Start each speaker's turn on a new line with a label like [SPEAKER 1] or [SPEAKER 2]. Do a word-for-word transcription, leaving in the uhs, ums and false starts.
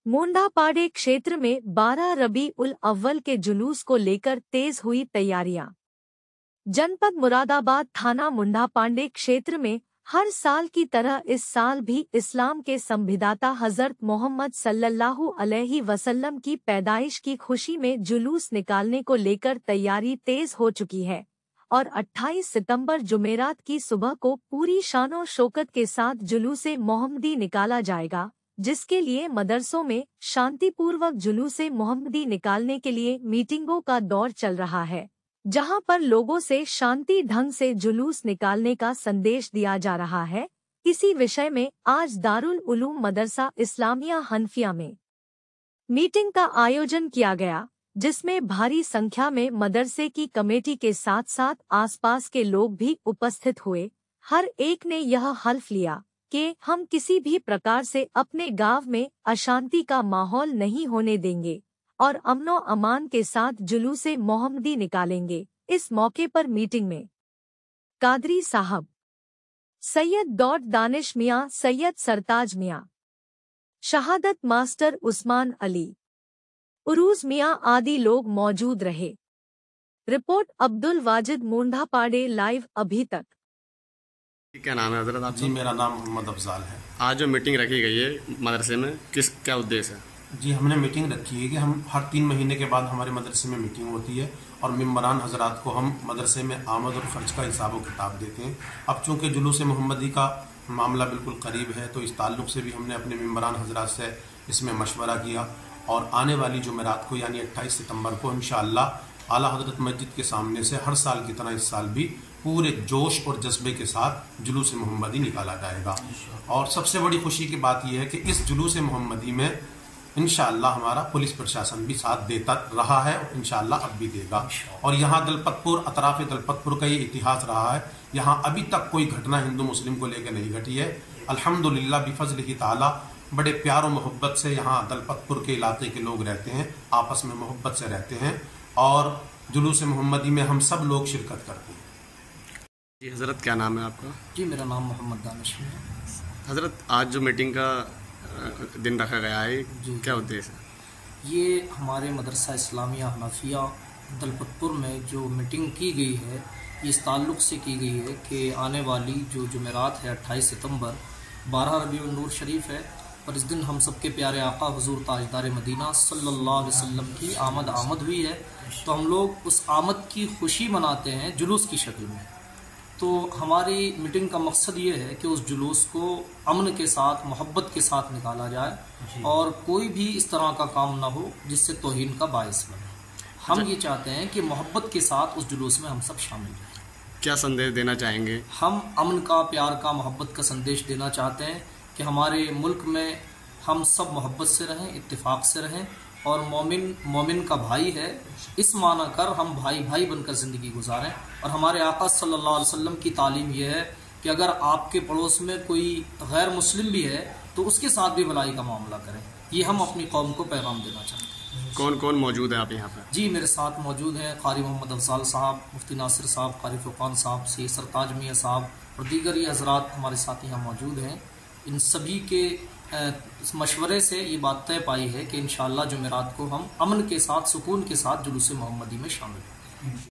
[SPEAKER 1] मोंढापाड़े क्षेत्र में बारह रबी उल अव्वल के जुलूस को लेकर तेज हुई तैयारियां। जनपद मुरादाबाद थाना मुंढापाड़े क्षेत्र में हर साल की तरह इस साल भी इस्लाम के संविधाता हजरत मोहम्मद सल्लल्लाहु अलैहि वसल्लम की पैदाइश की खुशी में जुलूस निकालने को लेकर तैयारी तेज हो चुकी है और अट्ठाईस सितंबर जुमेरात की सुबह को पूरी शानो शौकत के साथ जुलूसे मोहम्मदी निकाला जाएगा, जिसके लिए मदरसों में शांतिपूर्वक जुलूसे मोहम्मदी निकालने के लिए मीटिंगों का दौर चल रहा है, जहां पर लोगों से शांति ढंग से जुलूस निकालने का संदेश दिया जा रहा है। इसी विषय में आज दारुल उलूम मदरसा इस्लामिया हनफिया में मीटिंग का आयोजन किया गया, जिसमें भारी संख्या में मदरसे की कमेटी के साथ साथ आसपास के लोग भी उपस्थित हुए। हर एक ने यह हल्फ लिया कि हम किसी भी प्रकार से अपने गांव में अशांति का माहौल नहीं होने देंगे और अमनो अमान के साथ जुलूसे मोहम्मदी निकालेंगे। इस मौके पर मीटिंग में कादरी साहब, सैयद दौड़ दानिश मियाँ, सैयद सरताज मियाँ, शहादत मास्टर उस्मान अली, उरूज मियाँ आदि लोग मौजूद रहे। Report Abdul Wajid, Mundhapade live. अभी तक
[SPEAKER 2] क्या नाम है हजरत आप?
[SPEAKER 3] जी, मेरा नाम मोहम्मद अफजाल है।
[SPEAKER 2] आज जो मीटिंग रखी गई है मदरसे में, किस क्या उद्देश्य है?
[SPEAKER 3] जी, हमने मीटिंग रखी है कि हम हर तीन महीने के बाद हमारे मदरसे में मीटिंग होती है और मेम्बरान हजरात को हम मदरसे में आमद और खर्च का हिसाब व किताब देते हैं। अब चूँकि जुलूस मोहम्मदी का मामला बिल्कुल करीब है, तो इस ताल्लुक़ से भी हमने अपने मेम्बरान हजरात से इसमें मशवरा किया और आने वाली जुमेरात को यानी अट्ठाईस सितंबर को इंशाअल्लाह आला हजरत मस्जिद के सामने से हर साल की तरह इस साल भी पूरे जोश और जज्बे के साथ जुलूस मोहम्मदी निकाला जाएगा। और सबसे बड़ी खुशी की बात यह है कि इस जुलूस मोहम्मदी में इंशाअल्लाह हमारा पुलिस प्रशासन भी साथ देता रहा है और इंशाअल्लाह अब भी देगा। और यहाँ दलपतपुर, अतराफ दलपतपुर का ये इतिहास रहा है, यहाँ अभी तक कोई घटना हिंदू मुस्लिम को लेकर नहीं घटी है। अल्हम्दुलिल्लाह बिफज़्लिही ताला बड़े प्यार और मोहब्बत से यहाँ दलपतपुर के इलाके के लोग रहते हैं, आपस में मोहब्बत से रहते हैं और जुलूस मोहम्मदी में हम सब लोग शिरकत करते हैं।
[SPEAKER 2] जी हजरत, क्या नाम है आपका?
[SPEAKER 4] जी, मेरा नाम मोहम्मद दानिश है।
[SPEAKER 2] हजरत, आज जो मीटिंग का दिन रखा गया है, क्या उद्देश्य है?
[SPEAKER 4] ये हमारे मदरसा इस्लामिया हनफिया दलपतपुर में जो मीटिंग की गई है, ये इस ताल्लुक़ से की गई है कि आने वाली जो जुमेरात है अट्ठाईस सितंबर, बारह रबी उल नूर शरीफ है और इस दिन हम सबके प्यारे आका हुजूर ताजदार मदीना सल्लल्लाहु अलैहि वसल्लम की आमद आमद हुई है। तो हम लोग उस आमद की खुशी मनाते हैं जुलूस की शक्ल में। तो हमारी मीटिंग का मकसद ये है कि उस जुलूस को अमन के साथ, मोहब्बत के साथ निकाला जाए और कोई भी इस तरह का काम ना हो जिससे तौहीन का बायस बने। हम ये चाहते हैं कि मोहब्बत के साथ उस जुलूस में हम सब शामिल रहें।
[SPEAKER 2] क्या संदेश देना चाहेंगे?
[SPEAKER 4] हम अमन का, प्यार का, मोहब्बत का संदेश देना चाहते हैं कि हमारे मुल्क में हम सब मोहब्बत से रहें, इत्तेफाक से रहें और मोमिन मोमिन का भाई है, इस माना कर हम भाई भाई बनकर ज़िंदगी गुजारें। और हमारे आका सल्लल्लाहु अलैहि वसल्लम की तालीम यह है कि अगर आपके पड़ोस में कोई गैर मुस्लिम भी है तो उसके साथ भी भलाई का मामला करें। ये हम अपनी कौम को पैगाम देना चाहते हैं।
[SPEAKER 2] कौन कौन मौजूद है आप यहाँ पर?
[SPEAKER 4] जी, मेरे साथ मौजूद हैं कारी मोहम्मद अफजाल साहब, मुफ्ती नासिर साहब, कारी फुरकान साहब, सैयद सरताज मियाँ साहब और दीगर ये हजरात हमारे साथ यहाँ मौजूद हैं। इन सभी के इस मशवरे से ये बात तय पाई है कि इंशाअल्लाह जुमेरात को हम अमन के साथ, सुकून के साथ जुलूस मोहम्मदी में शामिल होंगे।